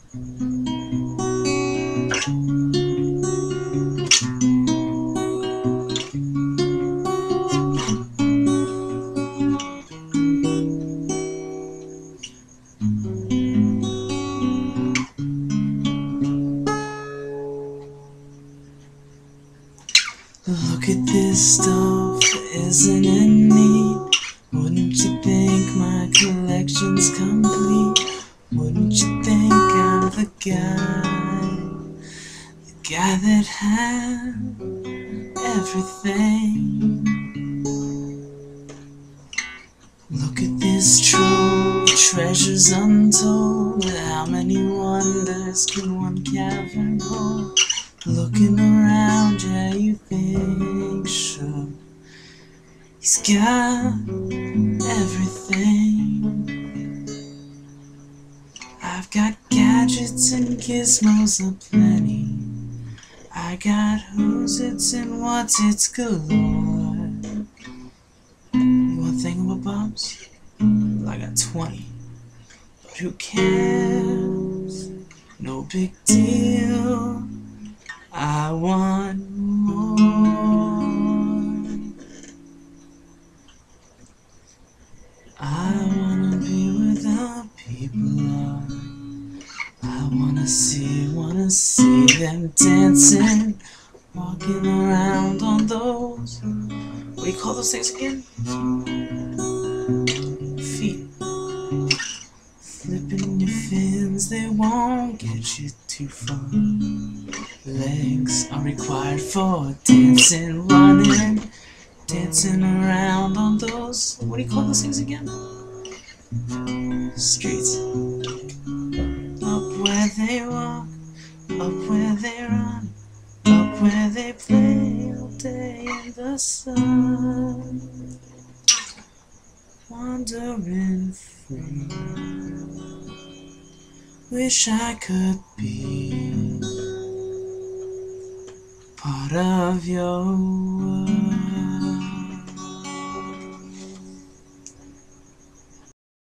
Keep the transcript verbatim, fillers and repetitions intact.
Look at this stuff, isn't it neat? Wouldn't you think my collection's complete? Wouldn't you think I'm the guy, the guy that had everything? Look at this trove, treasures untold. How many wonders can one cavern hold? Looking around, yeah, you think, sure, he's got everything. I've got gadgets and gizmos aplenty. I got who's its and what's its galore. You want thingamabobs? Well, I got twenty. But who cares? No big deal. I want more. I wanna be where the people are. I wanna see, wanna see them dancing, walking around on those, what do you call those things again? Feet. Flipping your fins, they won't get you too far. Legs are required for dancing, running, dancing around on those, what do you call those things again? Streets. Up where they walk, up where they run, up where they play all day in the sun. Wandering free, wish I could be part of your world.